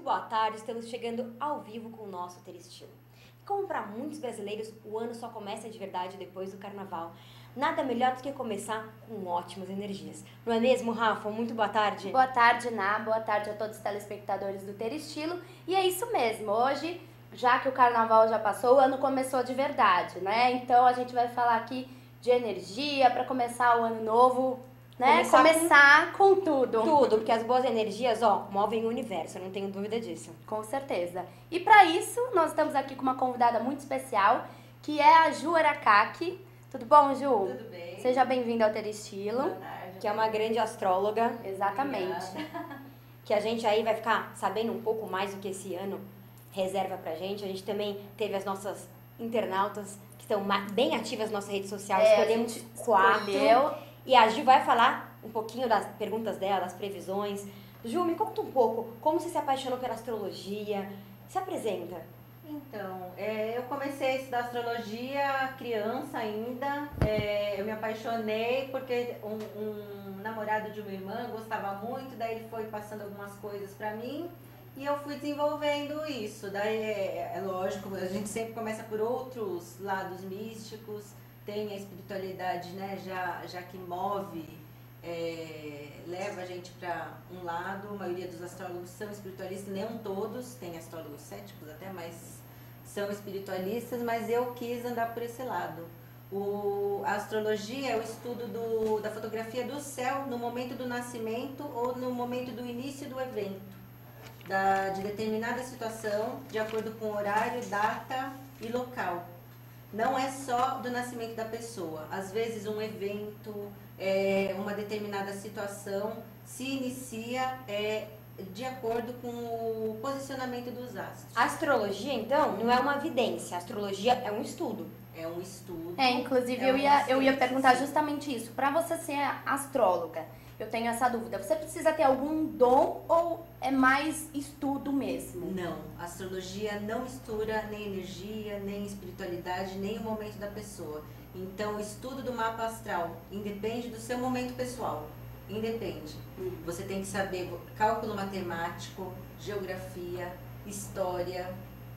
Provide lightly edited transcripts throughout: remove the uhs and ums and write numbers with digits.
boa tarde, estamos chegando ao vivo com o nosso Ter Estilo. Como para muitos brasileiros, o ano só começa de verdade depois do carnaval. Nada melhor do que começar com ótimas energias. Não é mesmo, Rafa? Muito boa tarde. Boa tarde, Ná. Boa tarde a todos os telespectadores do Ter Estilo. E é isso mesmo, hoje, já que o carnaval já passou, o ano começou de verdade, né? Então a gente vai falar aqui de energia para começar o ano novo, né? Começar com tudo. Tudo, porque as boas energias, movem o universo, eu não tenho dúvida disso. Com certeza. E para isso, nós estamos aqui com uma convidada muito especial, que é a Ju Aracaki. Tudo bom, Ju? Tudo bem. Seja bem-vinda ao Ter Estilo. Boa tarde. Que é uma grande astróloga. Exatamente. Que a gente aí vai ficar sabendo um pouco mais do que esse ano reserva pra gente. A gente também teve as nossas internautas que estão bem ativas nas nossas redes sociais. Escolhemos 4. E a Ju vai falar um pouquinho das perguntas dela, das previsões. Ju, me conta um pouco como você se apaixonou pela astrologia. Se apresenta. Então, eu comecei a estudar astrologia criança ainda. Eu me apaixonei porque um namorado de uma irmã gostava muito, daí ele foi passando algumas coisas pra mim e eu fui desenvolvendo isso. Daí é lógico, a gente sempre começa por outros lados místicos, tem a espiritualidade, né, já que move, leva a gente para um lado. A maioria dos astrólogos são espiritualistas, não todos, tem astrólogos céticos até, mas são espiritualistas, mas eu quis andar por esse lado. A astrologia é o estudo da fotografia do céu no momento do nascimento ou no momento do início do evento, de determinada situação, de acordo com horário, data e local. Não é só do nascimento da pessoa. Às vezes um evento, uma determinada situação se inicia de acordo com o posicionamento dos astros. A astrologia, então, não é uma evidência. A astrologia é um estudo. É um estudo. Inclusive eu ia perguntar justamente isso. Para você ser astróloga, eu tenho essa dúvida. Você precisa ter algum dom ou é mais estudo mesmo? Não, a astrologia não mistura nem energia, nem espiritualidade, nem o momento da pessoa. Então, o estudo do mapa astral independe do seu momento pessoal. Independe. Você tem que saber cálculo matemático, geografia, história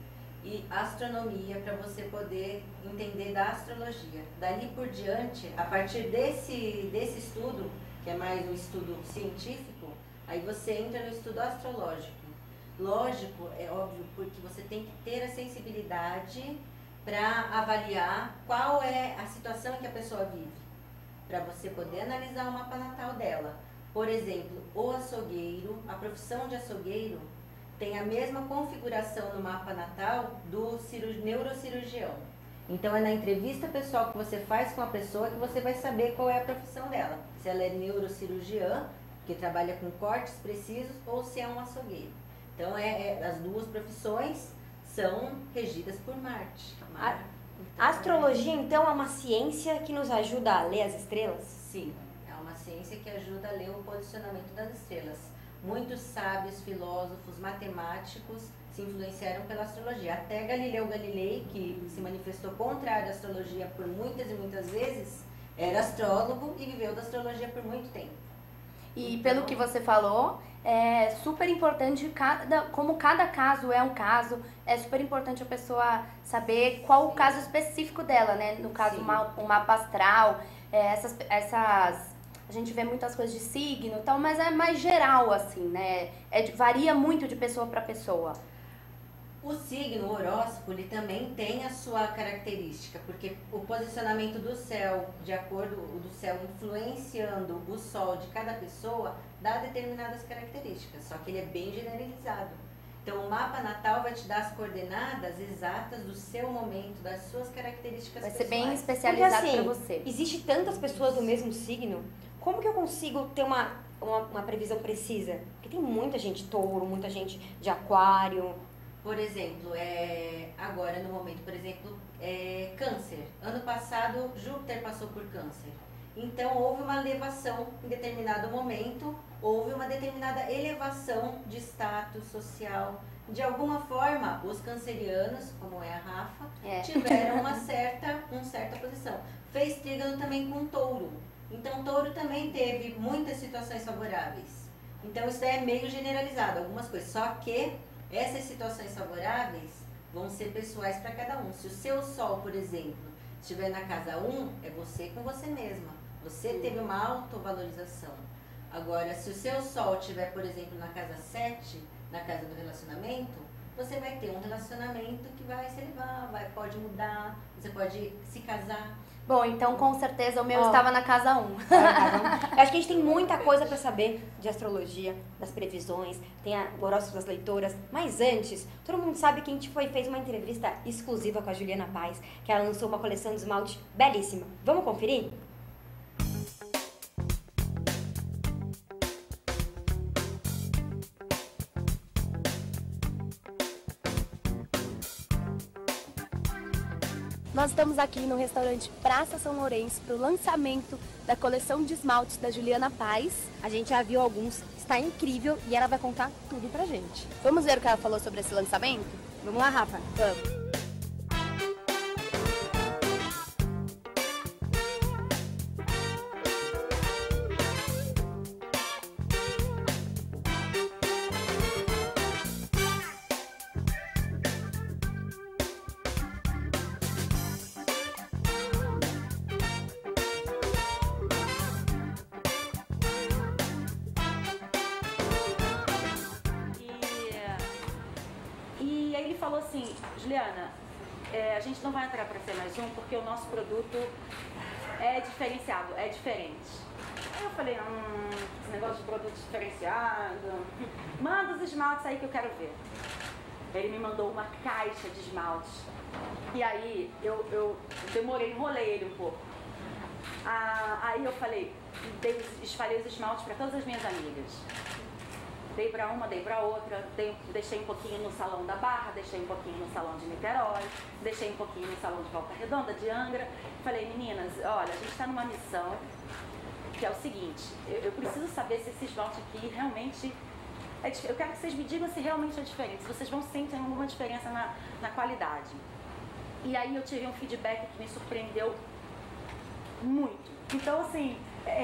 e astronomia para você poder entender da astrologia. Dali por diante, a partir desse estudo, que é mais um estudo científico, aí você entra no estudo astrológico. Lógico, é óbvio, porque você tem que ter a sensibilidade para avaliar qual é a situação em que a pessoa vive, para você poder analisar o mapa natal dela. Por exemplo, o açougueiro, a profissão de açougueiro tem a mesma configuração no mapa natal do neurocirurgião. Então é na entrevista pessoal que você faz com a pessoa que você vai saber qual é a profissão dela. Se ela é neurocirurgiã, que trabalha com cortes precisos, ou se é um açougueiro. Então as duas profissões são regidas por Marte. A astrologia, então, é uma ciência que nos ajuda a ler as estrelas? Sim, é uma ciência que ajuda a ler o posicionamento das estrelas. Muitos sábios, filósofos, matemáticos se influenciaram pela astrologia. Até Galileu Galilei, que se manifestou contrário à astrologia por muitas e muitas vezes, era astrólogo e viveu da astrologia por muito tempo. E pelo que você falou, é super importante, como cada caso é um caso, é super importante a pessoa saber qual o caso específico dela, né? No caso, um mapa astral, a gente vê muitas coisas de signo e tal, mas é mais geral, assim, né? Varia muito de pessoa para pessoa. O signo, o horóscopo, ele também tem a sua característica, porque o posicionamento do céu, de acordo do céu influenciando o sol de cada pessoa, dá determinadas características, só que ele é bem generalizado. Então, o mapa natal vai te dar as coordenadas exatas do seu momento, das suas características pessoais. Vai ser bem especializado porque, para você. Existe tantas pessoas do mesmo signo, como que eu consigo ter uma previsão precisa? Porque tem muita gente touro, muita gente de aquário. Por exemplo, agora no momento, por exemplo, câncer. Ano passado, Júpiter passou por câncer. Então, houve uma elevação em determinado momento, houve uma determinada elevação de status social. De alguma forma, os cancerianos, como é a Rafa, tiveram uma certa posição. Fez trígono também com touro. Então, touro também teve muitas situações favoráveis. Então, isso é meio generalizado, algumas coisas. Só que Essas situações favoráveis vão ser pessoais para cada um. Se o seu sol, por exemplo, estiver na casa 1, é você com você mesma. Você teve uma autovalorização. Agora, se o seu sol estiver, por exemplo, na casa 7, na casa do relacionamento, você vai ter um relacionamento que vai se elevar, pode mudar, você pode se casar. Bom, então com certeza o meu estava na casa 1. Eu acho que a gente tem muita coisa para saber de astrologia, das previsões, tem o horóscopo das leitoras. Mas antes, todo mundo sabe que a gente fez uma entrevista exclusiva com a Juliana Paz, que ela lançou uma coleção de esmalte belíssima. Vamos conferir? Nós estamos aqui no restaurante Praça São Lourenço para o lançamento da coleção de esmaltes da Juliana Paz. A gente já viu alguns, está incrível e ela vai contar tudo pra gente. Vamos ver o que ela falou sobre esse lançamento? Vamos lá, Rafa? Vamos. E aí ele falou assim, Juliana, a gente não vai entrar para ser mais um porque o nosso produto é diferenciado, é diferente. Aí eu falei, esse negócio de produto diferenciado, manda os esmaltes aí que eu quero ver. Ele me mandou uma caixa de esmaltes. E aí eu demorei, enrolei ele um pouco. Aí eu falei, espalhei os esmaltes para todas as minhas amigas. Dei para uma, dei para outra, deixei um pouquinho no Salão da Barra, deixei um pouquinho no Salão de Niterói, deixei um pouquinho no Salão de Volta Redonda, de Angra. Falei, meninas, olha, a gente está numa missão que é o seguinte, eu preciso saber se esse esmalte aqui realmente é diferente. Eu quero que vocês me digam se realmente é diferente, se vocês vão sentir alguma diferença na qualidade. E aí eu tive um feedback que me surpreendeu muito. Então, assim,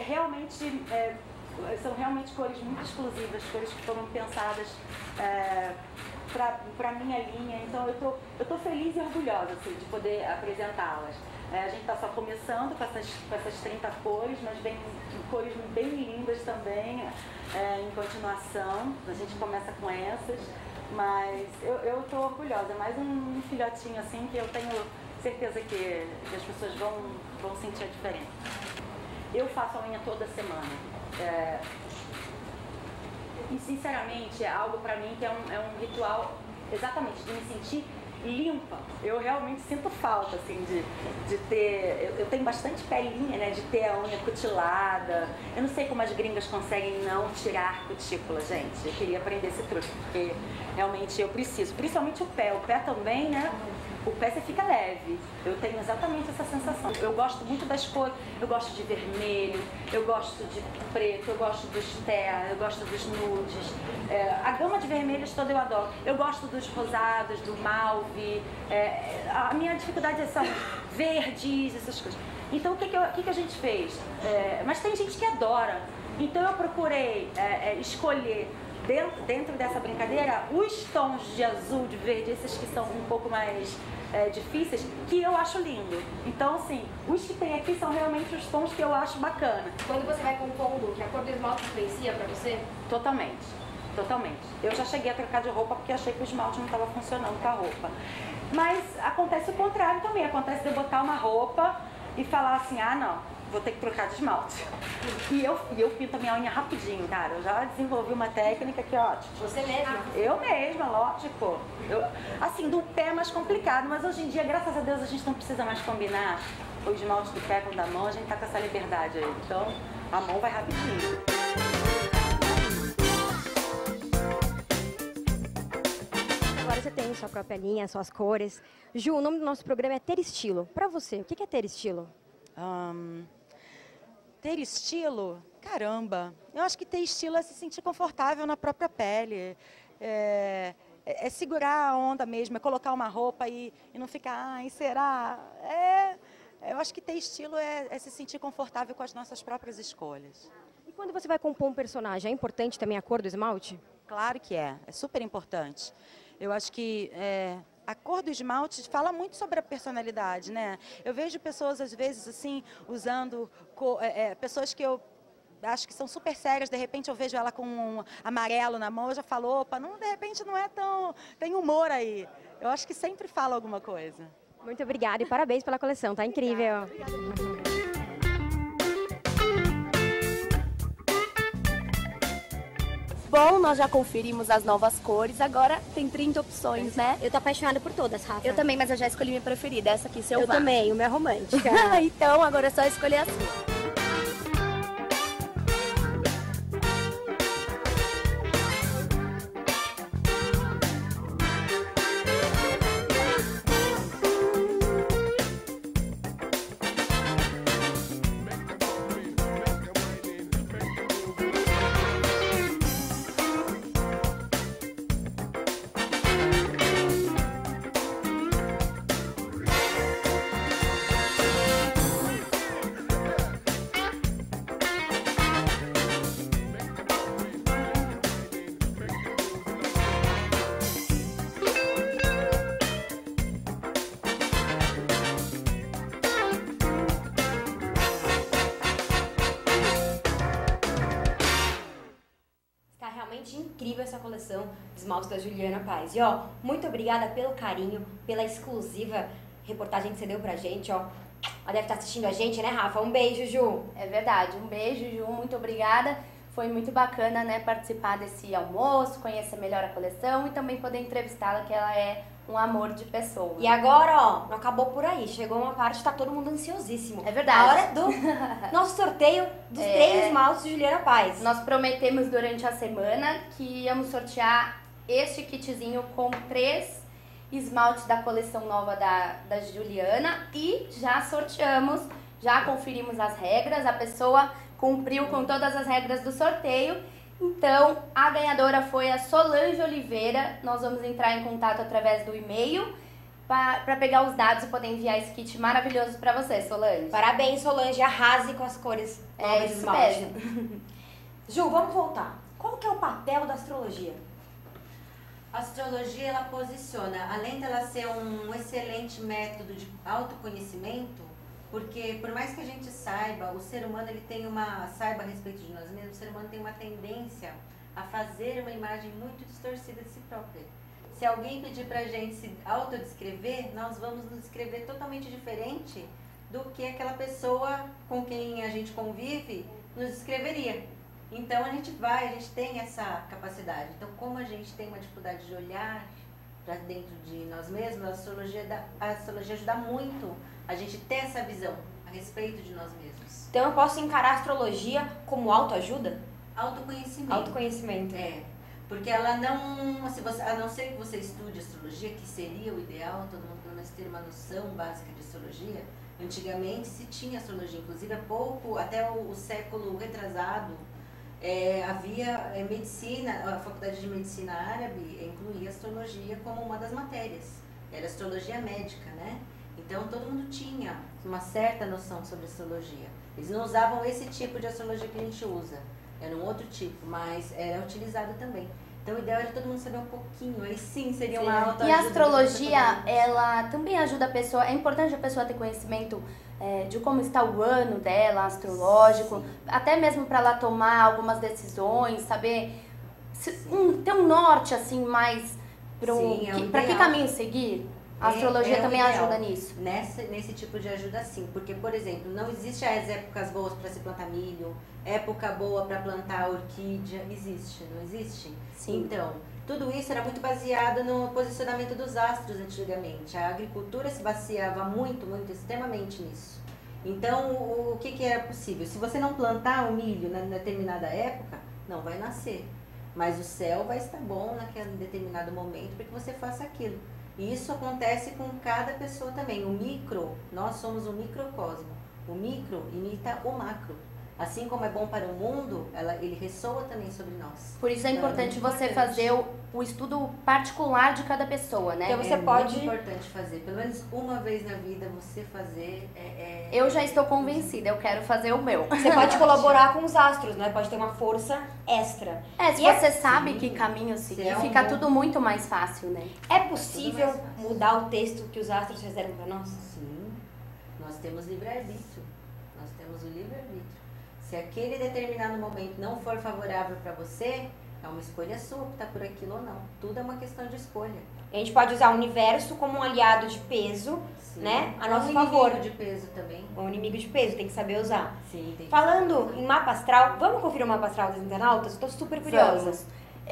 são realmente cores muito exclusivas, cores que foram pensadas para minha linha. Então eu tô feliz e orgulhosa assim, de poder apresentá-las. A gente está só começando com essas 30 cores, mas vem cores bem lindas também em continuação. A gente começa com essas, mas eu tô orgulhosa. É mais um filhotinho assim que eu tenho certeza que as pessoas vão sentir a diferença. Eu faço a unha toda semana. E sinceramente é algo pra mim que é um ritual exatamente de me sentir limpa. Eu realmente sinto falta assim de ter, eu tenho bastante pelinha, né, de ter a unha cutilada. Eu não sei como as gringas conseguem não tirar cutícula, gente. Eu queria aprender esse truque, porque realmente eu preciso, principalmente o pé também, né? O pé você fica leve. Eu tenho exatamente essa sensação. Eu gosto muito das cores. Eu gosto de vermelho, eu gosto de preto, eu gosto dos terra, eu gosto dos nudes. A gama de vermelhos toda eu adoro. Eu gosto dos rosados, do malve. A minha dificuldade são verdes, essas coisas. Então o que a gente fez? Mas tem gente que adora. Então eu procurei escolher dentro dessa brincadeira os tons de azul, de verde, esses que são um pouco mais difíceis, que eu acho lindo. Então, assim, os que tem aqui são realmente os tons que eu acho bacana. Quando você vai compondo, que a cor do esmalte influencia pra você? Totalmente, totalmente. Eu já cheguei a trocar de roupa porque achei que o esmalte não estava funcionando com a roupa. Mas acontece o contrário também. Acontece de eu botar uma roupa e falar assim, não, vou ter que trocar de esmalte. E eu pinto a minha unha rapidinho, cara. Eu já desenvolvi uma técnica que, ó... Você mesma? Eu mesma, lógico. Assim, do pé é mais complicado, mas hoje em dia, graças a Deus, a gente não precisa mais combinar o esmalte do pé com o da mão. A gente tá com essa liberdade aí. Então, a mão vai rapidinho. Agora você tem sua própria linha, suas cores. Ju, o nome do nosso programa é Ter Estilo. Pra você, o que é ter estilo? Ter estilo? Caramba! Eu acho que ter estilo é se sentir confortável na própria pele. É segurar a onda mesmo, é colocar uma roupa e não ficar, ai, será? Eu acho que ter estilo é se sentir confortável com as nossas próprias escolhas. E quando você vai compor um personagem, é importante também a cor do esmalte? Claro que é super importante. Eu acho que a cor do esmalte fala muito sobre a personalidade, né? Eu vejo pessoas, às vezes, assim, usando pessoas que eu acho que são super sérias, de repente eu vejo ela com um amarelo na mão, eu já falo, opa, não, de repente não é tão... tem humor aí. Eu acho que sempre fala alguma coisa. Muito obrigada e parabéns pela coleção, tá incrível. Obrigada. Bom, nós já conferimos as novas cores, agora tem 30 opções, né? Eu tô apaixonada por todas, Rafa. Eu também, mas eu já escolhi minha preferida, essa aqui, Selvagem. Eu também, o meu é romântica. Então, agora é só escolher a sua. Incrível essa coleção de esmaltes da Juliana Paz. E ó, muito obrigada pelo carinho, pela exclusiva reportagem que você deu pra gente, ó. Ela deve estar assistindo a gente, né, Rafa? Um beijo, Ju. É verdade, um beijo, Ju, muito obrigada. Foi muito bacana, né, participar desse almoço, conhecer melhor a coleção e também poder entrevistá-la, que ela é um amor de pessoa. E agora, ó, não acabou por aí. Chegou uma parte, tá todo mundo ansiosíssimo. É verdade. A hora do nosso sorteio dos 3 esmaltes de Juliana Paz. Nós prometemos durante a semana que íamos sortear este kitzinho com 3 esmaltes da coleção nova da Juliana e já sorteamos, já conferimos as regras, a pessoa cumpriu com todas as regras do sorteio. Então, a ganhadora foi a Solange Oliveira. Nós vamos entrar em contato através do e-mail para pegar os dados e poder enviar esse kit maravilhoso para você, Solange. Parabéns, Solange. Arrase com as cores novas de esmalte. Mesmo. Ju, vamos voltar. Qual que é o papel da astrologia? A astrologia, ela posiciona, além dela ser um excelente método de autoconhecimento, porque por mais que a gente saiba, o ser humano ele tem saiba a respeito de nós mesmos, o ser humano tem uma tendência a fazer uma imagem muito distorcida de si própria. Se alguém pedir pra gente se autodescrever, nós vamos nos descrever totalmente diferente do que aquela pessoa com quem a gente convive nos descreveria. Então a gente tem essa capacidade. Então, como a gente tem uma dificuldade de olhar para dentro de nós mesmos, a astrologia ajuda muito a gente ter essa visão a respeito de nós mesmos. Então eu posso encarar a astrologia como autoajuda? Autoconhecimento. Autoconhecimento. É, porque ela não, a não ser que você estude astrologia, que seria o ideal, todo mundo pelo menos ter uma noção básica de astrologia. Antigamente se tinha astrologia, inclusive há pouco, até o século retrasado, havia medicina, a faculdade de medicina árabe incluía astrologia como uma das matérias. Era astrologia médica, né? Então todo mundo tinha uma certa noção sobre astrologia. Eles não usavam esse tipo de astrologia que a gente usa, era um outro tipo, mas era utilizado também. Então o ideal era todo mundo saber um pouquinho, aí sim seria uma autoajuda. E a astrologia, ela também ajuda a pessoa, é importante a pessoa ter conhecimento de como está o ano dela, astrológico, sim, até mesmo para ela tomar algumas decisões, saber, ter um norte assim mais para que caminho seguir. A astrologia também ajuda nisso. Nesse tipo de ajuda, sim. Porque, por exemplo, não existe as épocas boas para se plantar milho, época boa para plantar orquídea. Existe, não existe? Sim. Então, tudo isso era muito baseado no posicionamento dos astros antigamente. A agricultura se baseava muito, extremamente nisso. Então, o que era possível? Se você não plantar o milho na determinada época, não vai nascer. Mas o céu vai estar bom naquele determinado momento para que você faça aquilo. E isso acontece com cada pessoa também. O micro, nós somos um microcosmo. O micro imita o macro. Assim como é bom para o mundo, ele ressoa também sobre nós. Por isso é Então, importante muito você importante. fazer o estudo particular de cada pessoa, né? Então, você É pode- muito importante fazer, pelo menos uma vez na vida você fazer. Eu já estou convencida, eu quero fazer o meu. Você pode colaborar com os astros, né? Pode ter uma força extra. Se E você sabe que caminho seguir, é um fica bom- tudo muito mais fácil, né? É possível mudar o texto que os astros reservam para nós? Sim, nós temos livre-arbítrio. Nós temos o livre-arbítrio. Se aquele determinado momento não for favorável para você, é uma escolha sua optar por aquilo ou não. Tudo é uma questão de escolha. A gente pode usar o universo como um aliado de peso, Sim. né? A Ou nosso um favor. inimigo de peso também. Um inimigo de peso, tem que saber usar. Sim, tem que Falando em mapa astral, vamos conferir o mapa astral dos internautas? Estou super curiosa. Vamos.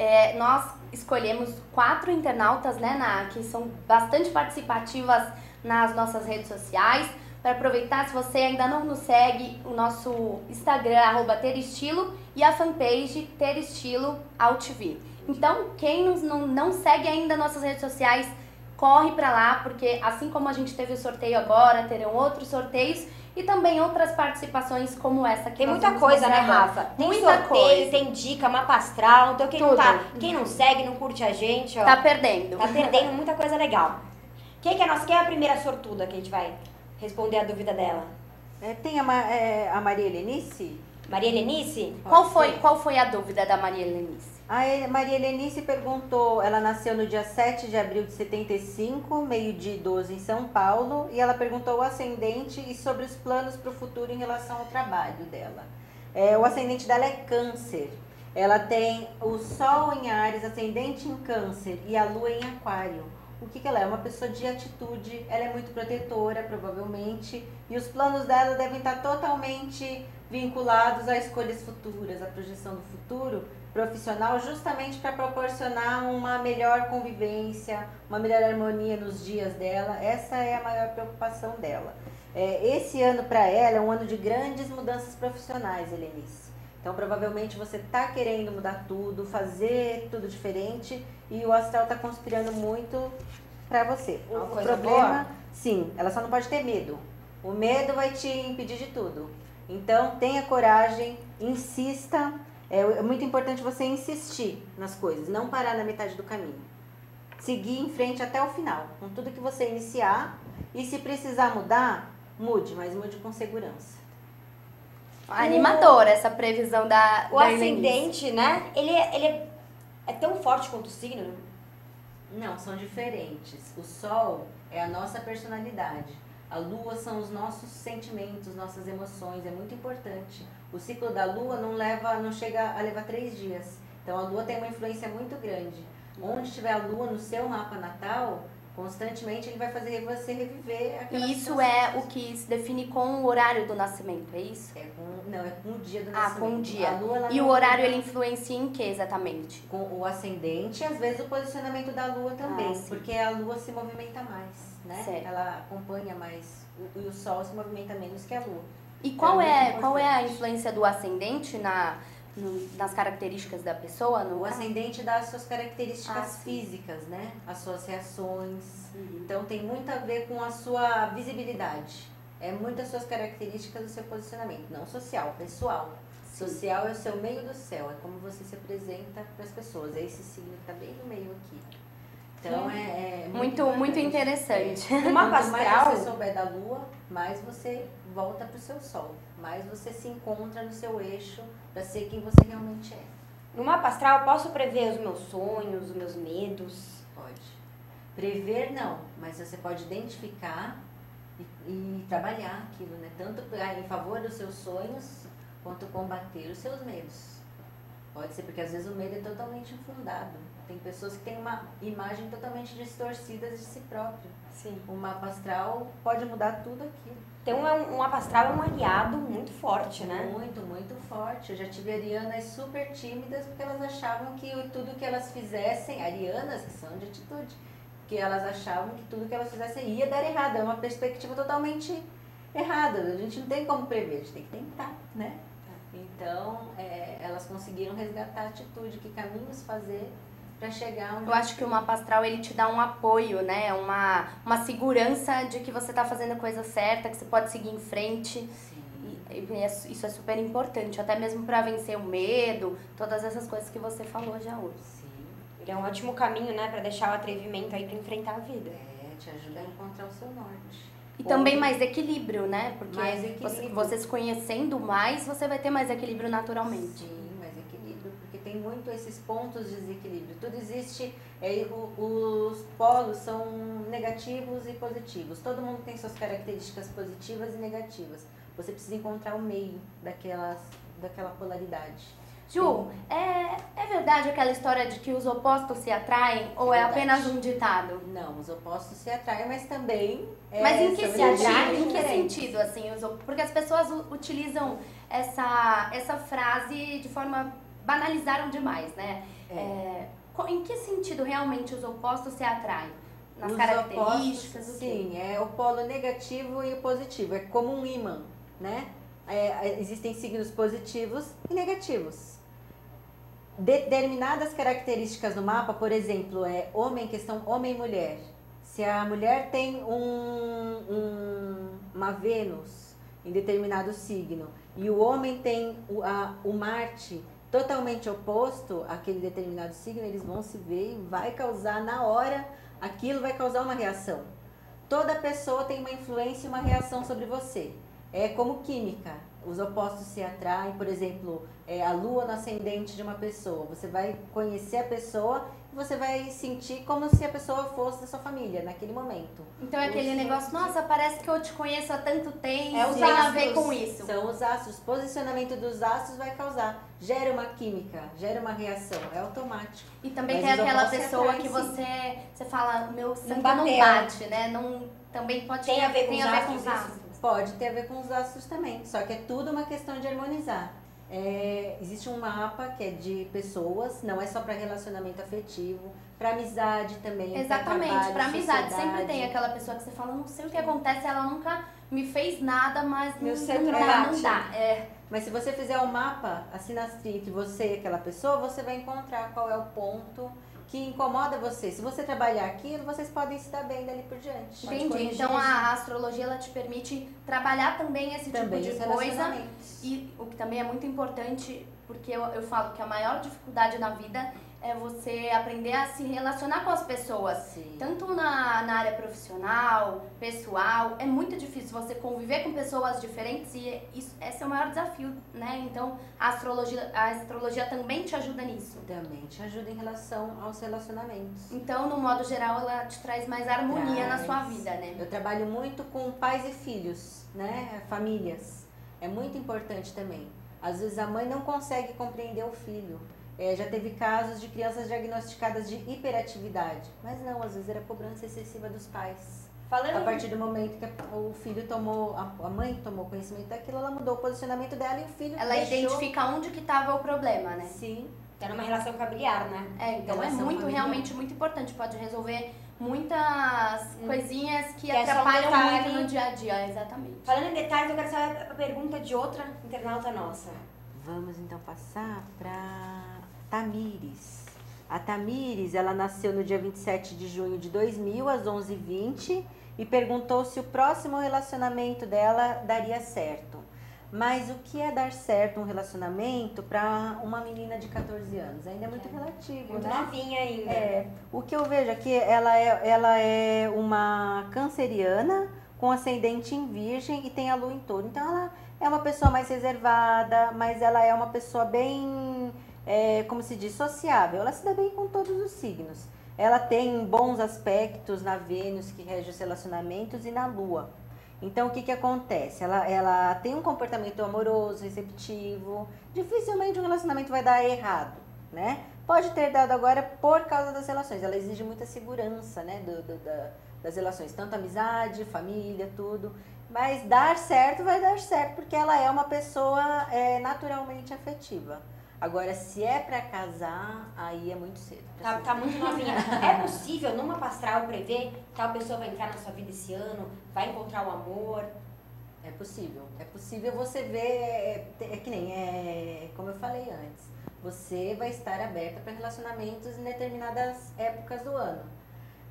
Nós escolhemos 4 internautas, né, que são bastante participativas nas nossas redes sociais. Para aproveitar, se você ainda não nos segue, o nosso Instagram, @terestilo, e a fanpage Ter Estilo AltV. Então, quem não segue ainda nossas redes sociais, corre para lá, porque assim como a gente teve o sorteio agora, terão outros sorteios e também outras participações como essa que Tem nós muita vamos coisa, né, mostrar agora. Rafa? Tem Muita sorteio, coisa. tem dica, mapa astral. Então, quem não segue, não curte a gente, ó, Tá perdendo. tá perdendo muita coisa legal. Quem é a primeira sortuda que a gente vai responder a dúvida dela? Tem a Maria Helenice? Maria Helenice? Qual foi a dúvida da Maria Helenice? A Maria Helenice perguntou, ela nasceu no dia 7 de abril de 75, meio-dia e 12 em São Paulo, e ela perguntou o ascendente e sobre os planos para o futuro em relação ao trabalho dela. O ascendente dela é Câncer. Ela tem o Sol em Áries, ascendente em Câncer e a Lua em Aquário. O que ela é? Uma pessoa de atitude, ela é muito protetora, provavelmente, e os planos dela devem estar totalmente vinculados a escolhas futuras, a projeção do futuro profissional, justamente para proporcionar uma melhor convivência, uma melhor harmonia nos dias dela. Essa é a maior preocupação dela. Esse ano para ela é um ano de grandes mudanças profissionais, Helenice. Então, provavelmente você está querendo mudar tudo, fazer tudo diferente, e o astral está conspirando muito para você. Uma O coisa problema, boa? sim, ela só não pode ter medo. O medo vai te impedir de tudo. Então, tenha coragem, insista. É muito importante você insistir nas coisas, não parar na metade do caminho. Seguir em frente até o final, com tudo que você iniciar. E se precisar mudar, mude, mas mude com segurança. Animadora essa previsão da O da Helenice. ascendente, né? Ele é tão forte quanto o signo, né? Não, são diferentes. O Sol é a nossa personalidade. A Lua são os nossos sentimentos, nossas emoções. É muito importante. O ciclo da Lua não chega a levar 3 dias. Então a Lua tem uma influência muito grande. Onde tiver a Lua no seu mapa natal, constantemente ele vai fazer você reviver aquela E isso situação. é o que se define com o horário do nascimento, é isso? É com o dia do Ah, nascimento. com o dia. A Lua, ela E o não- horário ele influencia em que exatamente? Com o ascendente e às vezes o posicionamento da Lua também, sim. porque a Lua se movimenta mais, né? Certo. Ela acompanha mais, e o Sol se movimenta menos que a Lua. E qual muito é a importante. influência do ascendente nas características da pessoa? O ascendente dá as suas características Ah, sim. físicas, né? As suas reações. Uhum. Então tem muito a ver com a sua visibilidade. É muito as suas características do seu posicionamento, não social, pessoal. Sim. Social é o seu meio do céu, é como você se apresenta para as pessoas. É esse signo que está bem no meio aqui. Então é Muito importante. interessante. No mapa Quanto mais astral, você souber da Lua, mais você volta para o seu Sol. Mais você se encontra no seu eixo para ser quem você realmente é. no mapa astral, eu posso prever os meus sonhos, os meus medos. Pode. Prever não, mas você pode identificar e trabalhar aquilo, né? Tanto em favor dos seus sonhos, quanto combater os seus medos. Pode ser, porque às vezes o medo é totalmente infundado. Tem pessoas que têm uma imagem totalmente distorcida de si próprio. Sim. O mapa astral pode mudar tudo aquilo. Então, um mapa astral é um aliado muito forte, né? Muito, muito forte. Eu já tive arianas super tímidas porque elas achavam que tudo que elas fizessem, arianas que são de atitude, que elas achavam que tudo que elas fizessem ia dar errado. É uma perspectiva totalmente errada. A gente não tem como prever, a gente tem que tentar, né? Então, elas conseguiram resgatar a atitude, que caminhos fazer para chegar onde... Eu acho que o mapa astral ele te dá um apoio, né? Uma segurança de que você tá fazendo a coisa certa, que você pode seguir em frente. Sim. Isso é super importante, até mesmo para vencer o medo, todas essas coisas que você falou já hoje. Sim. Ele é um ótimo caminho, né, para deixar o atrevimento aí para enfrentar a vida. Te ajuda a encontrar o seu norte. E também mais equilíbrio, né? Porque Mais equilíbrio. você se conhecendo mais, você vai ter mais equilíbrio naturalmente. Sim, mais equilíbrio, porque tem muito esses pontos de desequilíbrio. Tudo existe, os polos são negativos e positivos. Todo mundo tem suas características positivas e negativas. Você precisa encontrar o meio daquela polaridade. Ju, é verdade aquela história de que os opostos se atraem ou é apenas um ditado? Não, os opostos se atraem, mas também... Mas em que são sentido? energias Em que diferentes. sentido, assim? Porque as pessoas utilizam essa frase de forma... banalizaram demais, né? Em que sentido realmente os opostos se atraem? Nas Os características? opostos, o quê? sim, é o polo negativo e o positivo. É como um ímã, né? Existem signos positivos e negativos. Determinadas características no mapa, por exemplo, questão homem e mulher. Se a mulher tem uma Vênus em determinado signo e o homem tem o Marte totalmente oposto àquele determinado signo, eles vão se ver e vai causar na hora, aquilo vai causar uma reação. Toda pessoa tem uma influência e uma reação sobre você. É como química. Os opostos se atraem, por exemplo, a lua no ascendente de uma pessoa. Você vai conhecer a pessoa e você vai sentir como se a pessoa fosse da sua família, naquele momento. Então é aquele negócio, nossa, parece que eu te conheço há tanto tempo, Os tem a astros, ver com isso. São os astros. O posicionamento dos astros vai causar. Gera uma química, gera uma reação. É automático. E também Mas tem os aquela opostos se pessoa atraem, que sim. você fala, meu sangue não bateu. bate, né? Também pode Tem a ver com tem os a ver com astros, os astros. isso? Pode ter a ver com os astros também, só que é tudo uma questão de harmonizar. Existe um mapa que é de pessoas, não é só para relacionamento afetivo, para amizade também. Exatamente, para amizade. sociedade. Sempre tem aquela pessoa que você fala, não sei o que acontece, ela nunca me fez nada, mas Meu não centro dá, bate. não dá. Mas se você fizer um mapa, assim entre você e aquela pessoa, você vai encontrar qual é o ponto que incomoda você. Se você trabalhar aquilo, vocês podem se dar bem dali por diante. Entendi. Então a astrologia ela te permite trabalhar também esse Também tipo os de coisa. relacionamentos. E o que também é muito importante, porque eu falo que a maior dificuldade na vida é você aprender a se relacionar com as pessoas. Sim. Tanto na área profissional, pessoal, é muito difícil você conviver com pessoas diferentes e esse é o maior desafio, né? Então a astrologia também te ajuda nisso. Também te ajuda em relação aos relacionamentos. Então, no modo geral, ela te traz mais harmonia na sua vida, né? Eu trabalho muito com pais e filhos, né? Famílias. É muito importante também. Às vezes a mãe não consegue compreender o filho. Já teve casos de crianças diagnosticadas de hiperatividade. Mas não, às vezes era cobrança excessiva dos pais. A partir do momento que o filho tomou, a mãe tomou conhecimento daquilo, ela mudou o posicionamento dela e o filho Ela identifica onde que estava o problema, né? Sim. Tá numa relação familiar, né? Então é Relação muito, familiar. realmente muito importante. Pode resolver muitas coisinhas que é só um atrapalham detalhe. muito no dia a dia, exatamente. Falando em detalhes, eu quero saber a pergunta de outra internauta nossa. Vamos então passar para Tamires. A Tamires, ela nasceu no dia 27 de junho de 2000, às 11h20, e perguntou se o próximo relacionamento dela daria certo. Mas o que é dar certo um relacionamento para uma menina de 14 anos? Ainda é muito relativo, Muito né? novinha ainda. O que eu vejo aqui, ela é uma canceriana com ascendente em virgem e tem a lua em touro. Então ela é uma pessoa mais reservada, mas ela é uma pessoa bem, como se diz, sociável. Ela se dá bem com todos os signos. Ela tem bons aspectos na Vênus, que rege os relacionamentos, e na lua. Então, o que acontece? Ela tem um comportamento amoroso, receptivo. Dificilmente um relacionamento vai dar errado, né? Pode ter dado agora por causa das relações. Ela exige muita segurança, né? Das relações, tanto amizade, família, tudo. Mas dar certo vai dar certo, porque ela é uma pessoa naturalmente afetiva. Agora, se é pra casar, aí é muito cedo. Tá muito novinha. É possível, numa pastral, prever que tal pessoa vai entrar na sua vida esse ano, vai encontrar o amor? É possível. É possível você ver, que nem, como eu falei antes, você vai estar aberta para relacionamentos em determinadas épocas do ano.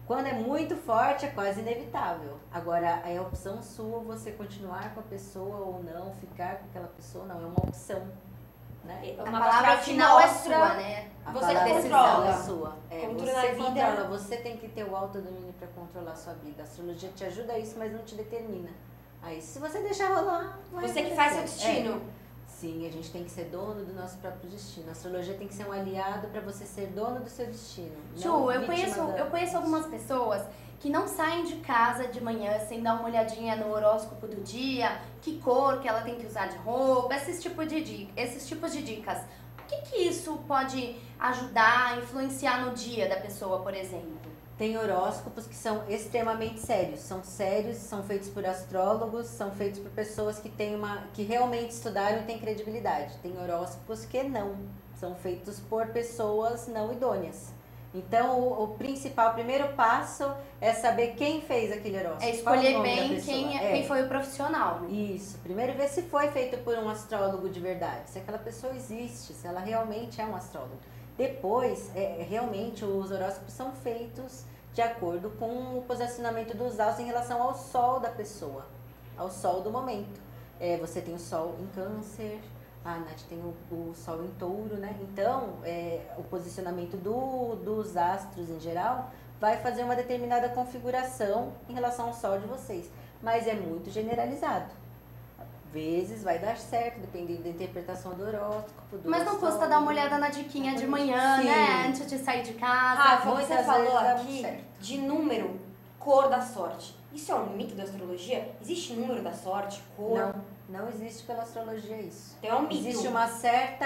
Quando é muito forte, é quase inevitável. Agora, é opção sua você continuar com a pessoa ou não, ficar com aquela pessoa, não, é uma opção. Né? A palavra final é sua, né? Você a controla. é sua. Controla Você a vida. controla, você tem que ter o autodomínio para controlar a sua vida. A astrologia te ajuda a isso, mas não te determina. Aí, se você deixar rolar, vai Você que acontecer. faz seu destino. Sim, a gente tem que ser dono do nosso próprio destino. A astrologia tem que ser um aliado para você ser dono do seu destino. Ju, eu conheço algumas pessoas que não saem de casa de manhã sem dar uma olhadinha no horóscopo do dia, que cor que ela tem que usar de roupa, esses tipos de dicas. O que isso pode ajudar, influenciar no dia da pessoa, por exemplo? Tem horóscopos que são extremamente sérios. São feitos por astrólogos, são feitos por pessoas que realmente estudaram e têm credibilidade. Tem horóscopos que não, são feitos por pessoas não idôneas. Então, o primeiro passo é saber quem fez aquele horóscopo. É escolher bem quem foi o profissional. Né? Isso. Primeiro ver se foi feito por um astrólogo de verdade, se aquela pessoa existe, se ela realmente é um astrólogo. Depois, realmente, os horóscopos são feitos de acordo com o posicionamento dos astros em relação ao sol da pessoa, ao sol do momento. Você tem o sol em Câncer, a Nath tem o sol em Touro, né? Então, o posicionamento dos astros em geral vai fazer uma determinada configuração em relação ao sol de vocês. Mas é muito generalizado. Vezes vai dar certo, dependendo da interpretação do horóscopo. Mas não custa dar uma olhada na diquinha de manhã, né? Antes de sair de casa. Rafa, você falou aqui de número, cor da sorte. Isso é um mito da astrologia? Existe número da sorte, cor? Não existe pela astrologia isso. Então é um mito. Existe uma certa,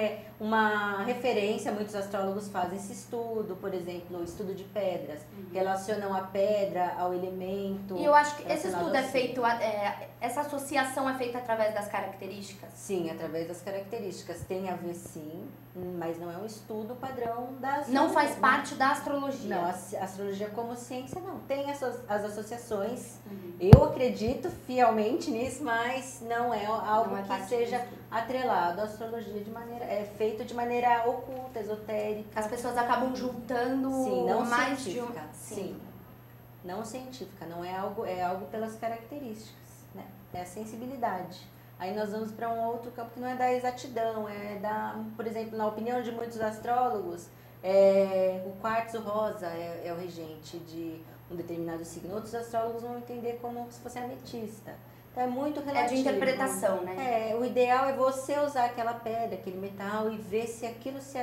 uma referência, muitos astrólogos fazem esse estudo, por exemplo, o estudo de pedras, relacionam a pedra ao elemento. E eu acho que esse estudo é feito, essa associação é feita através das características? Sim, através das características. Tem a ver sim, mas não é um estudo padrão da astrologia. Não faz parte da astrologia? Não, a astrologia como ciência não. Tem as associações. Eu acredito fielmente nisso, mas não é algo que seja atrelado à astrologia de maneira... É feito de maneira oculta, esotérica. As pessoas acabam juntando não mais científica. de uma... Sim. Não científica, não é algo, é algo pelas características, né? É a sensibilidade. Aí nós vamos para um outro campo que não é da exatidão, por exemplo, na opinião de muitos astrólogos, o quartzo rosa é o regente de um determinado signo. Outros astrólogos vão entender como se fosse ametista. Então é muito relativo. É de interpretação, né? O ideal é você usar aquela pedra, aquele metal e ver se aquilo se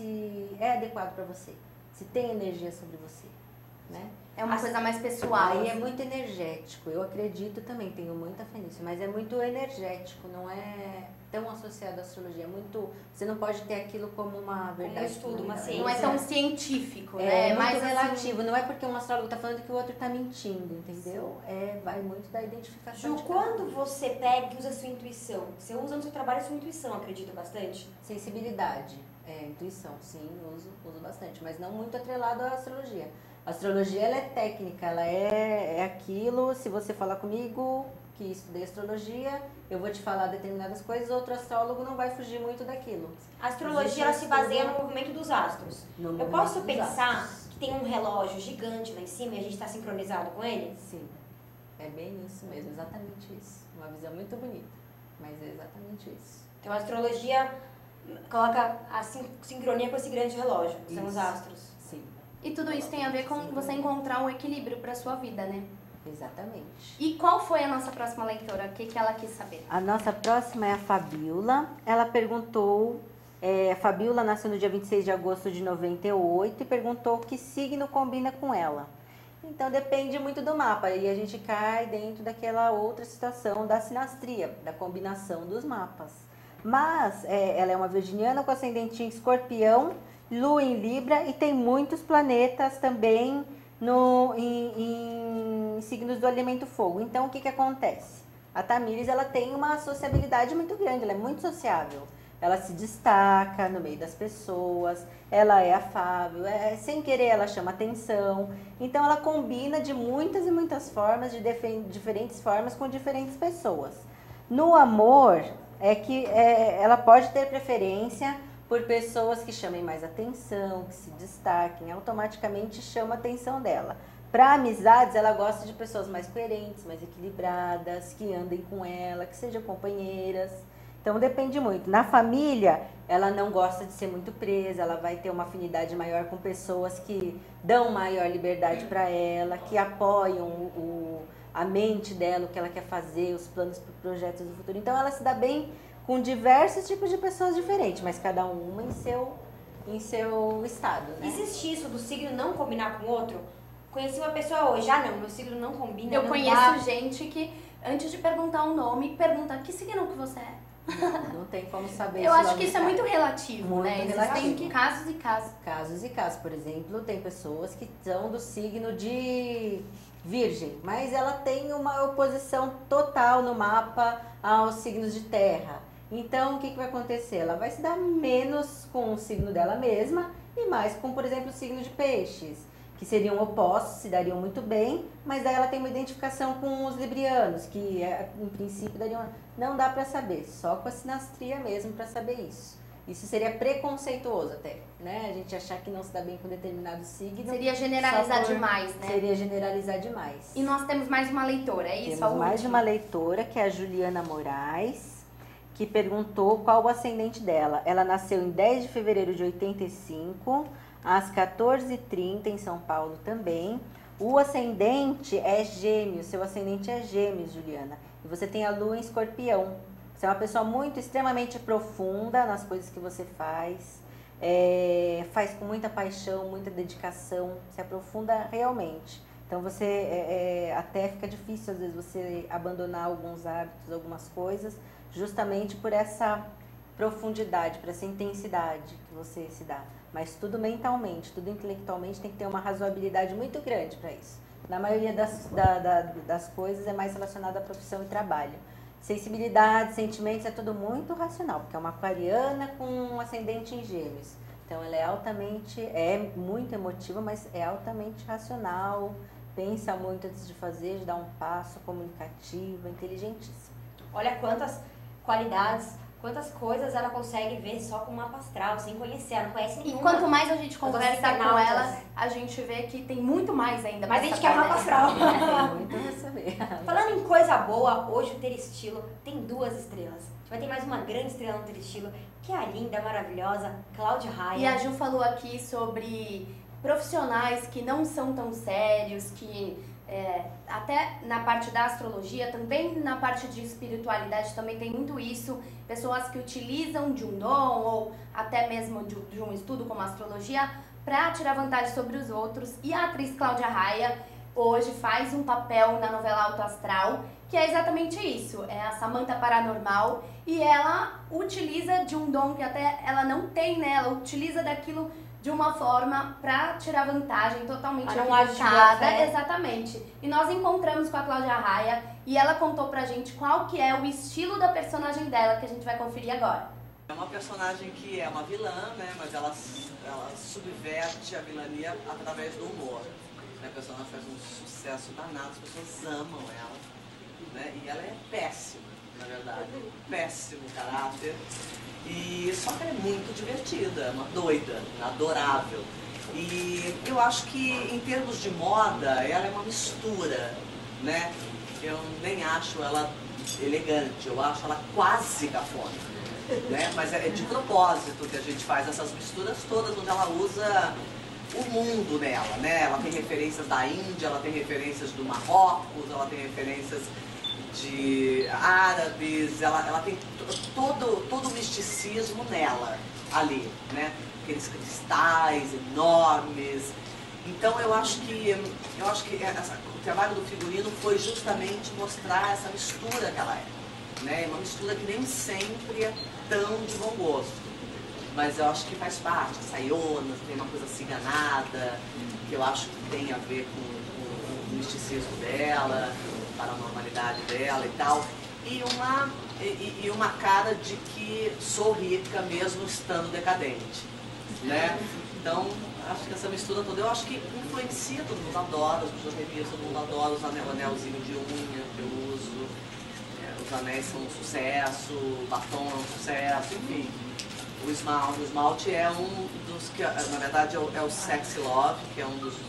é adequado para você, se tem energia sobre você, né? É uma coisa mais pessoal. Aí é muito energético. Eu acredito também, tenho muita fé nisso, mas é muito energético, não é tão associado à astrologia. Você não pode ter aquilo como uma verdade. Um estudo, uma ciência. Não é tão científico, né? É mais muito relativo. Não é porque um astrólogo está falando que o outro está mentindo, entendeu? Vai muito da identificação. Ju, quando você pega e usa a sua intuição, você usa no seu trabalho a sua intuição, acredita bastante? Sensibilidade. Intuição, sim, uso bastante, mas não muito atrelado à astrologia. A astrologia, ela é técnica, ela é aquilo, se você falar comigo, que estudei astrologia, eu vou te falar determinadas coisas, outro astrólogo não vai fugir muito daquilo. A astrologia, ela se baseia no movimento dos astros. Eu posso pensar que tem um relógio gigante lá em cima e a gente está sincronizado com ele? Sim, é bem isso mesmo, exatamente isso. Uma visão muito bonita, mas é exatamente isso. Então a astrologia coloca a sincronia com esse grande relógio, que são os astros. Sim. E tudo isso tem a ver com você encontrar um equilíbrio para sua vida, né? Exatamente. E qual foi a nossa próxima leitora? O que ela quis saber? A nossa próxima é a Fabiola. Ela perguntou, a Fabiola nasceu no dia 26 de agosto de 98 e perguntou que signo combina com ela. Então depende muito do mapa e a gente cai dentro daquela outra situação da sinastria, da combinação dos mapas. Mas ela é uma virginiana com ascendente em Escorpião, Lua em Libra e tem muitos planetas também em signos do elemento fogo. Então, o que acontece? A Tamires, ela tem uma sociabilidade muito grande, ela é muito sociável. Ela se destaca no meio das pessoas, ela é afável, sem querer ela chama atenção. Então, ela combina de muitas e muitas formas, de diferentes formas, com diferentes pessoas. No amor, ela pode ter preferência por pessoas que chamem mais atenção, que se destaquem, automaticamente chama a atenção dela. Para amizades, ela gosta de pessoas mais coerentes, mais equilibradas, que andem com ela, que sejam companheiras. Então depende muito. Na família, ela não gosta de ser muito presa, ela vai ter uma afinidade maior com pessoas que dão maior liberdade para ela, que apoiam a mente dela, o que ela quer fazer, os planos para projetos do futuro. Então ela se dá bem com diversos tipos de pessoas diferentes, mas cada uma em seu estado, né? Existe isso do signo não combinar com o outro? Conheci uma pessoa hoje, não, meu signo não combina, Eu não conheço dá. gente que, antes de perguntar um nome, pergunta que signo que você é. Não tem como saber. Eu acho que isso é muito relativo, muito né? relativo. Existem casos e casos. Casos e casos. Por exemplo, tem pessoas que são do signo de Virgem, mas ela tem uma oposição total no mapa aos signos de terra. Então, o que vai acontecer? Ela vai se dar menos com o signo dela mesma e mais com, por exemplo, o signo de Peixes, que seriam opostos, se dariam muito bem, mas daí ela tem uma identificação com os librianos, que em princípio dariam... Não dá para saber, só com a sinastria mesmo para saber isso. Isso seria preconceituoso até, né? A gente achar que não se dá bem com determinado signo. Seria generalizar demais, né? Seria generalizar demais. E nós temos mais uma leitora, é isso? Temos mais uma leitora, que é a Juliana Moraes, que perguntou qual o ascendente dela. Ela nasceu em 10 de fevereiro de 85, às 14h30 em São Paulo também. O ascendente é Gêmeos, seu ascendente é Gêmeos, Juliana. E você tem a lua em Escorpião. Você é uma pessoa muito, extremamente profunda nas coisas que você faz. Faz com muita paixão, muita dedicação, se aprofunda realmente. Então você até fica difícil às vezes você abandonar alguns hábitos, algumas coisas, justamente por essa profundidade, por essa intensidade que você se dá. Mas tudo mentalmente, tudo intelectualmente tem que ter uma razoabilidade muito grande para isso. Na maioria das coisas é mais relacionado à profissão e trabalho. Sensibilidade, sentimentos, é tudo muito racional, porque é uma aquariana com um ascendente em Gêmeos. Então ela é muito emotiva, mas é altamente racional, pensa muito antes de fazer, de dar um passo, comunicativa, inteligentíssima. Olha quantas qualidades, quantas coisas ela consegue ver só com o mapa astral, sem conhecer, ela não conhece E nenhuma. quanto mais a gente conversa com internautas. ela, a gente vê que tem muito mais ainda. Mas a pra gente quer saber, mapa né? astral. Tem muito a saber. Falando em coisa boa, hoje o Ter Estilo tem 2 estrelas. A gente vai ter mais uma grande estrela no Ter Estilo, que é a linda, maravilhosa Cláudia Raia. E a Ju falou aqui sobre profissionais que não são tão sérios, que até na parte da astrologia, também na parte de espiritualidade também tem muito isso, pessoas que utilizam de um dom ou até mesmo de um estudo como a astrologia para tirar vantagem sobre os outros. E a atriz Cláudia Raia hoje faz um papel na novela Alto Astral, que é exatamente isso, é a Samantha paranormal, e ela utiliza de um dom que até ela não tem, né? Ela utiliza daquilo de uma forma para tirar vantagem totalmente Ela não age de boa equivocada. fé. Exatamente. E nós encontramos com a Cláudia Raia e ela contou pra gente qual que é o estilo da personagem dela, que a gente vai conferir agora. É uma personagem que é uma vilã, né? Mas ela subverte a vilania através do humor. A personagem faz um sucesso danado, as pessoas amam ela, né? E ela é péssima, na verdade. Péssimo caráter. E só que ela é muito divertida, uma doida, adorável. E eu acho que em termos de moda, ela é uma mistura, né? Eu nem acho ela elegante, eu acho ela quase cafona, né? Mas é de propósito que a gente faz essas misturas todas, onde ela usa o mundo nela, né? Ela tem referências da Índia, ela tem referências do Marrocos, ela tem referências de árabes, ela tem todo o misticismo nela, ali, né? Aqueles cristais enormes. Então eu acho que o trabalho do figurino foi justamente mostrar essa mistura que ela é, né? Uma mistura que nem sempre é tão de bom gosto. Mas eu acho que faz parte, Sayona, tem uma coisa ciganada, que eu acho que tem a ver com o misticismo dela, a paranormalidade dela e tal. E uma cara de que sou rica mesmo estando decadente, né? Então, acho que essa mistura toda, eu acho que influencia, todo mundo adora, as bijuterias, todo mundo adora, o anelzinho de unha que eu uso, os anéis são um sucesso, o batom é um sucesso, enfim. O esmalte é um dos que, na verdade, é o Sexy Love, que é um dos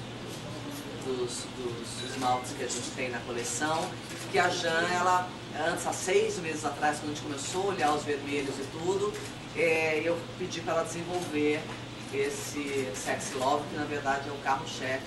esmaltes que a gente tem na coleção, que a Jan, ela, antes, há 6 meses atrás, quando a gente começou a olhar os vermelhos e tudo, eu pedi para ela desenvolver esse Sexy Love, que na verdade é o carro-chefe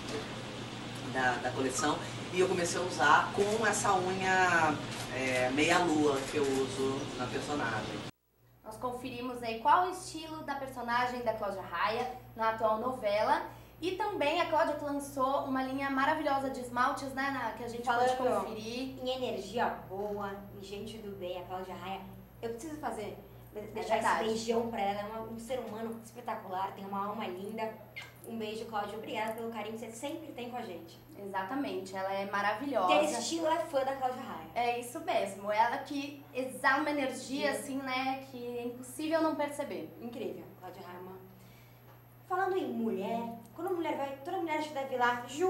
da coleção, e eu comecei a usar com essa unha meia-lua que eu uso na personagem. Nós conferimos aí qual o estilo da personagem da Cláudia Raia na atual novela. E também a Cláudia que lançou uma linha maravilhosa de esmaltes, né, que a gente pode conferir. Em energia boa, em gente do bem, a Cláudia Raia. Eu preciso deixar esse beijão pra ela. É um ser humano espetacular, tem uma alma linda. Um beijo, Cláudia. Obrigada pelo carinho que você sempre tem com a gente. Exatamente, ela é maravilhosa. Ter estilo, é fã da Cláudia Raia. É isso mesmo, ela que exala uma energia assim, né, que é impossível não perceber. Incrível, Cláudia Raia. Falando em mulher, quando a mulher vai, toda mulher acho que deve ir lá, Ju,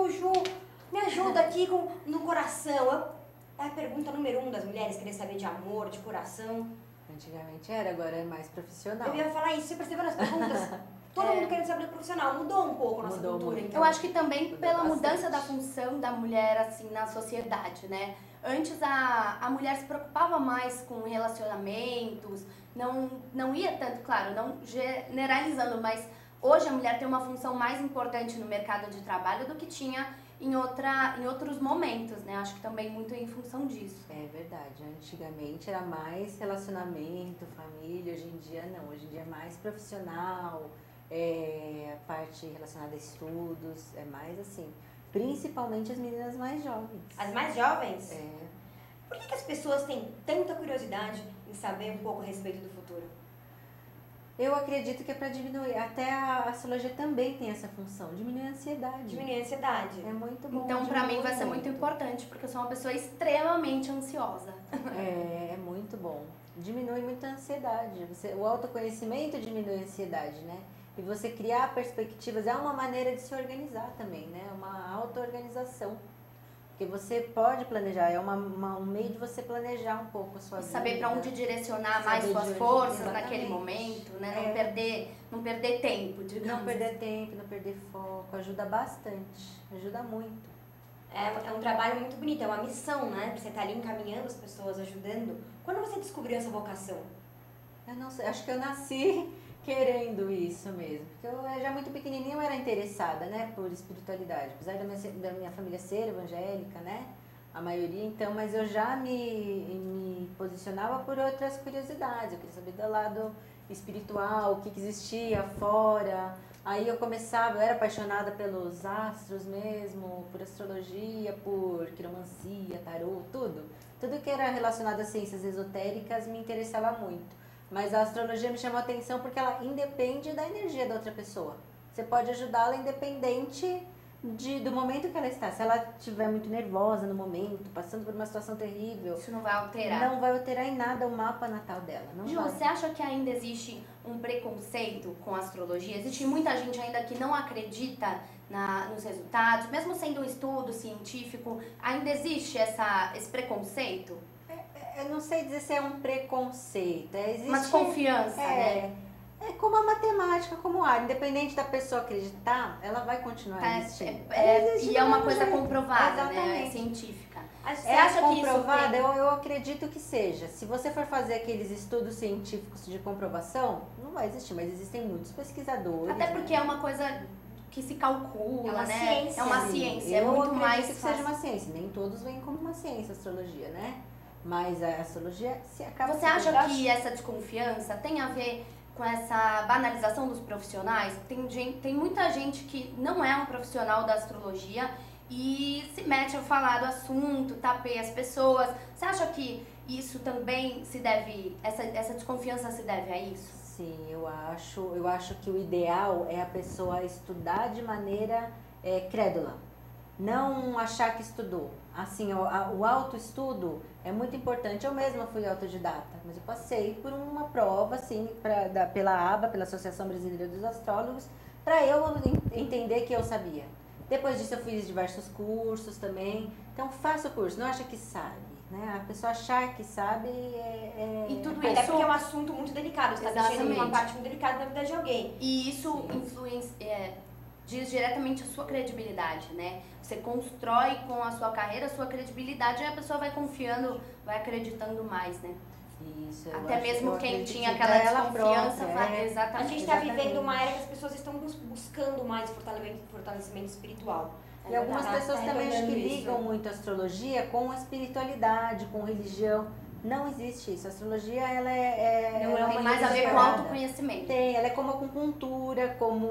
me ajuda aqui no coração. É a pergunta número 1 das mulheres, querer saber de amor, de coração. Antigamente era, agora é mais profissional. Eu ia falar isso, você percebeu nas perguntas? Todo mundo querendo saber do profissional, mudou um pouco a nossa cultura, então. Eu acho que também pela mudança da função da mulher, assim, na sociedade, né? Antes a mulher se preocupava mais com relacionamentos, não ia tanto, claro, não generalizando, mas hoje a mulher tem uma função mais importante no mercado de trabalho do que tinha em outros momentos, né? Acho que também muito em função disso. É verdade. Antigamente era mais relacionamento, família, hoje em dia não. Hoje em dia é mais profissional, a parte relacionada a estudos, é mais assim. Principalmente as meninas mais jovens. As mais jovens? É. Por que as pessoas têm tanta curiosidade em saber um pouco a respeito do futuro? Eu acredito que é para diminuir, até a astrologia também tem essa função, diminuir a ansiedade. Diminuir a ansiedade. É muito bom. Então, para mim vai ser muito importante, porque eu sou uma pessoa extremamente ansiosa. É muito bom. Diminui muito a ansiedade. O autoconhecimento diminui a ansiedade, né? E você criar perspectivas é uma maneira de se organizar também, né? Uma auto-organização. Porque você pode planejar, é um meio de você planejar um pouco a sua vida. Saber para onde direcionar mais suas forças naquele momento, né? Não perder tempo, digamos. Não perder tempo, não perder foco, ajuda bastante, ajuda muito. É um trabalho muito bonito, é uma missão, né? Você tá ali encaminhando as pessoas, ajudando. Quando você descobriu essa vocação? Eu não sei, acho que eu nasci querendo isso mesmo. Porque eu já muito pequenininha eu era interessada, né, por espiritualidade. Apesar da minha família ser evangélica, né, a maioria, então, mas eu já me posicionava por outras curiosidades. Eu queria saber do lado espiritual, o que existia fora. Aí eu era apaixonada pelos astros mesmo, por astrologia, por quiromancia, tarô, tudo. Tudo que era relacionado às ciências esotéricas me interessava muito. Mas a astrologia me chamou a atenção porque ela independe da energia da outra pessoa. Você pode ajudá-la independente do momento que ela está. Se ela estiver muito nervosa no momento, passando por uma situação terrível... Isso não vai alterar. Não vai alterar em nada o mapa natal dela. Ju, você acha que ainda existe um preconceito com a astrologia? Existe muita gente ainda que não acredita nos resultados, mesmo sendo um estudo científico, ainda existe esse preconceito? Eu não sei dizer se é um preconceito. Uma desconfiança, né? É como a matemática, como o ar. Independente da pessoa acreditar, ela vai continuar existindo. E é uma coisa comprovada, né? Científica. Você acha comprovada? Eu acredito que seja. Se você for fazer aqueles estudos científicos de comprovação, não vai existir, mas existem muitos pesquisadores. Até porque é uma coisa que se calcula, é uma né? Ciência. É uma ciência. É muito mais que seja uma ciência. Nem todos veem como uma ciência a astrologia, né? Mas a astrologia se acaba... Você acha que essa desconfiança tem a ver com essa banalização dos profissionais? Tem muita gente que não é um profissional da astrologia e se mete a falar do assunto, tapeia as pessoas. Você acha que isso também essa desconfiança se deve a isso? Sim, eu acho que o ideal é a pessoa estudar de maneira crédula. Não achar que estudou. Assim, o autoestudo é muito importante. Eu mesma fui autodidata, mas eu passei por uma prova, assim, pela ABA, pela Associação Brasileira dos Astrólogos, para eu entender que eu sabia. Depois disso eu fiz diversos cursos também. Então faça o curso, não acha que sabe. né? A pessoa achar que sabe E tudo Até isso... porque é um assunto muito delicado, você está mexendo numa Exatamente. parte muito delicada da vida de alguém. E isso diz diretamente a sua credibilidade, né? Você constrói com a sua carreira a sua credibilidade e a pessoa vai confiando, vai acreditando mais, né? Isso, Até mesmo quem acredito tinha que aquela ela desconfiança, própria, vai, A exatamente. gente está Exatamente. vivendo uma era que as pessoas estão buscando mais fortalecimento espiritual. E algumas Tá pessoas também acho que retornando isso. ligam muito a astrologia com a espiritualidade, com religião. Não existe isso. A astrologia, ela Não é uma Tem mais a ver com religião. autoconhecimento. Tem, ela é como a acupuntura, como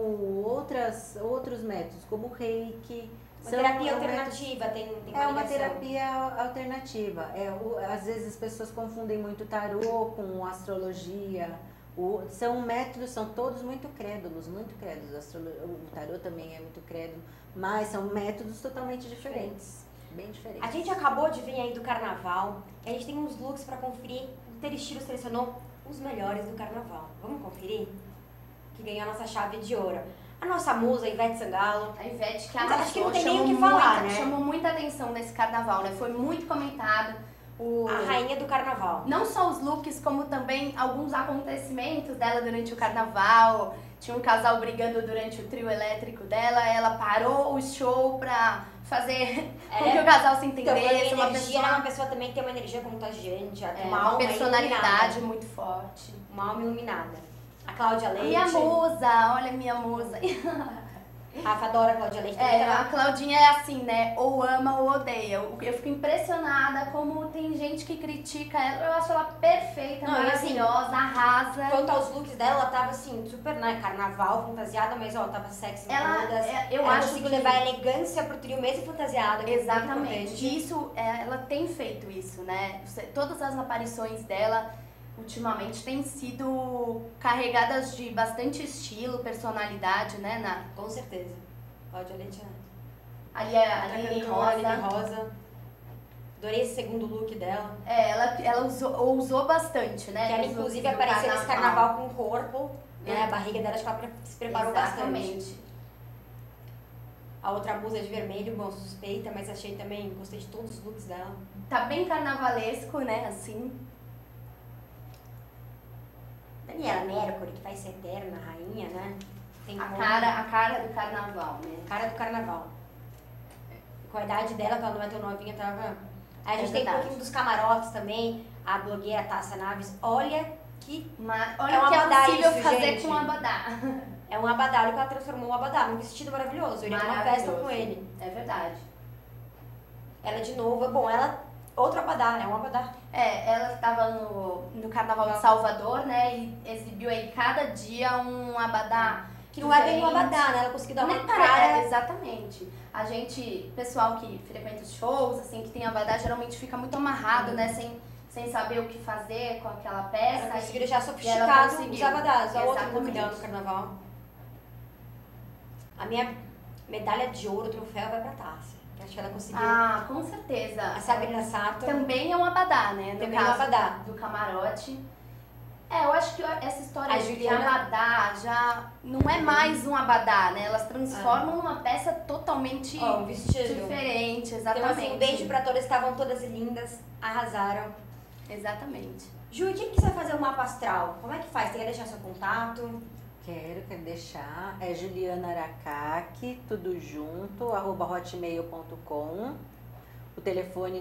outros métodos, como o reiki. Uma São terapia métodos- alternativa tem É uma ligação. terapia alternativa. Às vezes as pessoas confundem muito tarô com astrologia. São métodos, são todos muito crédulos, muito crédulos. O tarô também é muito crédulo, mas são métodos totalmente diferentes, bem diferentes. A gente acabou de vir aí do carnaval, e a gente tem uns looks pra conferir. O Ter Estilo selecionou os melhores do carnaval. Vamos conferir? Que ganhou a nossa chave de ouro. A nossa musa, Ivete Sangalo. A Ivete que Mas acho que não arrasou, tem nem o chamou que falar, muita- né? chamou muita atenção nesse carnaval, né? Foi muito comentado. A rainha do carnaval. Não só os looks, como também alguns acontecimentos dela durante o carnaval. Tinha um casal brigando durante o trio elétrico dela, ela parou o show pra fazer com que o casal se Então, entendesse. ela Uma é uma pessoa também que tem uma energia contagiante, ela tem uma uma alma personalidade iluminada. muito forte. Uma alma iluminada. A Cláudia Leite. Minha musa, olha minha musa. Rafa adora a Cláudia Leite. também É, tava- a Claudinha é assim, né? Ou ama ou odeia. Eu fico impressionada como tem gente que critica ela. Eu acho ela perfeita, Não, e assim, maravilhosa, arrasa. Quanto aos looks dela, ela tava assim, super, né, carnaval, fantasiada, mas ó, tava sexy em Ela- todas. eu ela acho conseguiu que- levar a elegância pro trio mesmo fantasiada. que é muito Exatamente. importante. Isso, ela tem feito isso, né? Todas as aparições dela, ultimamente, têm sido carregadas de bastante estilo, personalidade, né? Com certeza. Cláudia Leite, Ali é a outra Aline cantora, Aline Rosa. Rosa. Adorei esse segundo look dela. Ela usou bastante, né? Que ela, nos inclusive, looks do apareceu nesse carnaval com o corpo, né? A barriga dela, acho que ela se preparou bastante. Exatamente. A outra musa de vermelho, bom, suspeita, mas achei também, gostei de todos os looks dela. Tá bem carnavalesco, né? Assim. Daniela Mercury, que vai ser eterna, rainha, né? Tem A como. cara do carnaval, né? Cara do carnaval. Com a idade dela, que ela não é tão novinha, tava... Aí a gente É tem um verdade. pouquinho dos camarotes também, a blogueira Tássia Naves. Olha que Olha É um o que é abadá possível isso, fazer gente. com um abadá. é um abadá, olha que ela transformou o abadá num vestido maravilhoso. Eu iria pra uma festa com ele. É verdade. Ela de novo, bom, ela... Outro abadá, é um abadá. Ela estava no Carnaval de Salvador, né? E exibiu aí cada dia um abadá. Que não é bem um diferente. abadá, né? Ela conseguiu dar uma Nem cara... parece, exatamente. A gente, pessoal que frequenta os shows, assim, que tem abadá, geralmente fica muito amarrado, né? Sem saber o que fazer com aquela peça. Ela conseguiu e- deixar e ela sofisticado conseguiu. os abadás. A outra look Exatamente. dela no carnaval. A minha medalha de ouro, troféu, vai pra Tássia. Que acho que ela conseguiu. Ah, com certeza. A Sabrina Sato Também é um abadá, né? No também é um caso abadá. do camarote. Eu acho que essa história A de Juliana- abadá já não é mais um abadá, né? Elas transformam uma peça totalmente Ó, um vestido. diferente, Então, exatamente. assim, um beijo pra todas, estavam todas lindas, arrasaram. Exatamente. Ju, quem quiser fazer o mapa astral, como é que faz? Tem que deixar seu contato? Quero deixar. É Juliana Aracaki, tudo junto, @hotmail.com. O telefone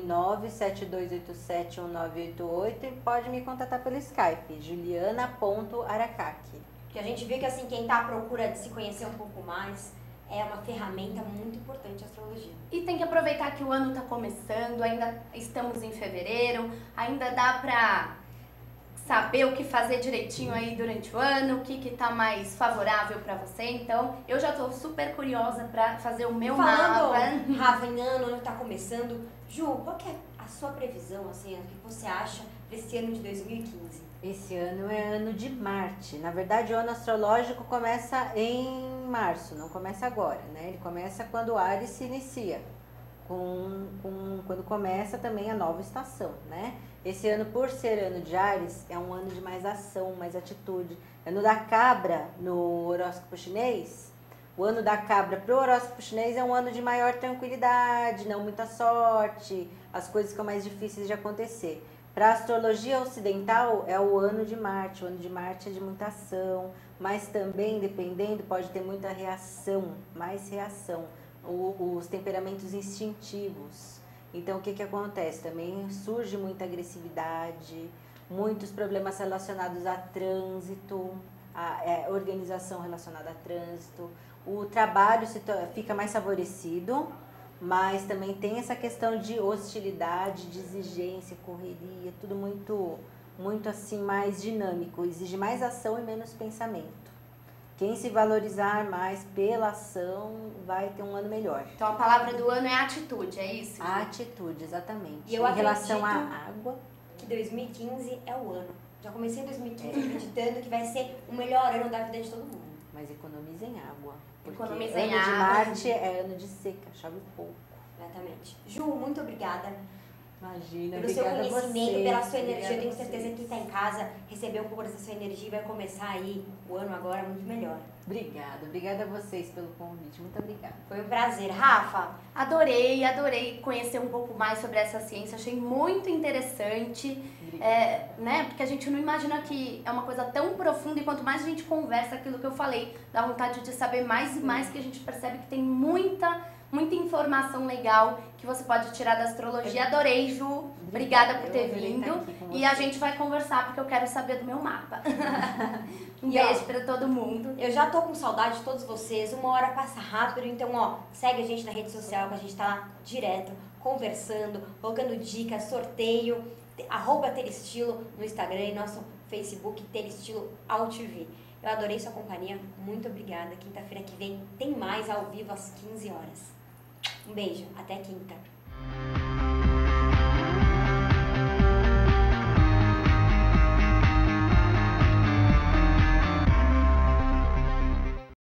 972871988 e pode me contatar pelo Skype, juliana.aracaki. Porque a gente vê que, assim, quem tá à procura de se conhecer um pouco mais, é uma ferramenta muito importante a astrologia. E tem que aproveitar que o ano tá começando, ainda estamos em fevereiro, ainda dá pra saber o que fazer direitinho aí durante o ano, o que tá mais favorável pra você. Então, eu já tô super curiosa pra fazer o meu Falando, mapa. Rafa, em ano tá começando. Ju, qual que é a sua previsão, assim, o que você acha desse ano de 2015? Esse ano é ano de Marte. Na verdade, o ano astrológico começa em março, não começa agora, né? Ele começa quando o Áries se inicia, quando começa também a nova estação, né? Esse ano, por ser ano de Áries, é um ano de mais ação, mais atitude. Ano da cabra, no horóscopo chinês, O ano da cabra pro horóscopo chinês é um ano de maior tranquilidade, não muita sorte, as coisas ficam mais difíceis de acontecer. Para a astrologia ocidental é o ano de Marte. O ano de Marte é de muita ação, mas também, dependendo, pode ter muita reação, mais reação, os temperamentos instintivos. Então, o que acontece? Também surge muita agressividade, muitos problemas relacionados a trânsito, a organização relacionada a trânsito. O trabalho fica mais favorecido, mas também tem essa questão de hostilidade, de exigência, correria, tudo muito assim mais dinâmico, exige mais ação e menos pensamento. Quem se valorizar mais pela ação vai ter um ano melhor. Então a palavra do ano é atitude, é isso? A atitude, exatamente. E eu em relação à água, que 2015 é o ano. Já comecei em 2015 acreditando que vai ser o melhor ano da vida de todo mundo. mas economizem água. Porque Economizem ano de água. Marte é ano de seca, chove pouco. Exatamente. Ju, muito obrigada Imagina, pelo seu obrigada a conhecimento, vocês, pela sua energia. Eu obrigada tenho a certeza que vocês. quem está em casa recebeu um pouco dessa sua energia e vai começar aí o ano agora muito melhor. Obrigada a vocês pelo convite, muito obrigada. Foi um prazer. Rafa, Adorei conhecer um pouco mais sobre essa ciência, achei muito interessante, né? Porque a gente não imagina que é uma coisa tão profunda e quanto mais a gente conversa, aquilo que eu falei, dá vontade de saber mais e mais, que a gente percebe que tem muita informação legal que você pode tirar da astrologia. Adorei, Ju. Obrigada por ter Eu adorei vindo. estar aqui com E a você. gente vai conversar porque eu quero saber do meu mapa. Um E, ó, beijo pra todo mundo. eu já tô com saudade de todos vocês. Uma hora passa rápido, então, ó, segue a gente na rede social, que a gente tá lá direto, conversando, colocando dicas, sorteio, @ter estilo no Instagram e nosso Facebook, Ter Estilo AuTV. Eu adorei sua companhia, muito obrigada. Quinta-feira que vem tem mais ao vivo às 15 horas. Um beijo, até quinta.